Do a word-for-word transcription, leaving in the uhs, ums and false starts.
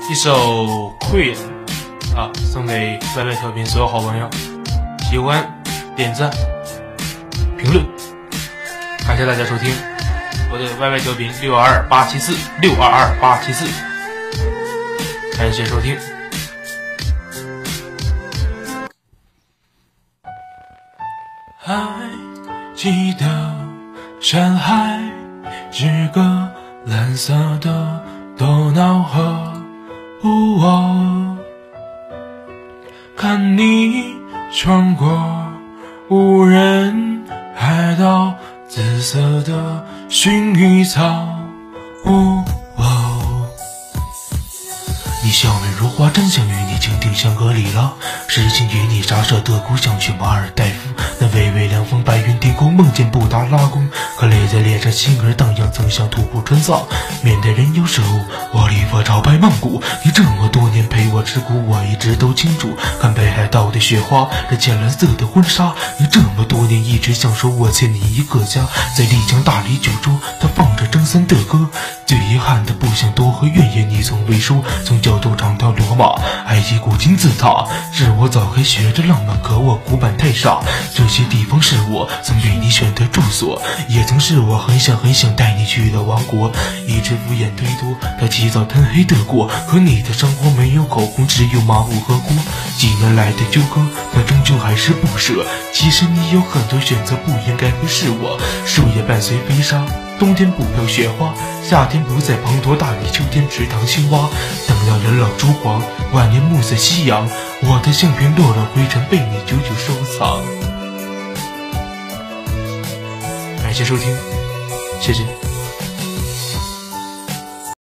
一首 Queen 啊，送给歪歪调频所有好朋友，喜欢点赞评论，感谢大家收听我的歪歪调频六二二八七四六二二八七四，感谢收听。还记得山海是个蓝色的头脑河，哦，看你穿过无人海岛，紫色的薰衣草，哦哦，你笑面如花，真想与你倾听香格里拉，诗情与你跋涉的故乡去马尔代夫，那微微凉风，白云天空，梦见布达拉宫，可泪在脸上，心儿荡漾，曾想徒步春桑。面对人有时候，我离佛朝拜曼谷，你这么多年陪我吃苦，我一直都清楚。看北海道的雪花，这浅蓝色的婚纱，你这么多年一直享受我欠你一个家。在丽江大理九州，他放着张三的歌，最遗憾的不想多和怨言你从未说。从教头长到罗马，埃及古金字塔，是我早该学着浪漫，可我古板太傻。这些地方是我曾为你选的住所，也曾是我很想很想带你去的王国。一直敷衍推脱，他起早贪黑的过，和你的生活没有口红，只有麻布和锅。几年来的纠葛，但终究还是不舍。其实你有很多选择，不应该会是我。树叶伴随飞沙，冬天不飘雪花，夏天不再滂沱大雨，秋天池塘青蛙。等到人老珠黄，晚年暮色夕阳，我的相片落了灰尘，被你久久收藏。感谢收听，谢谢。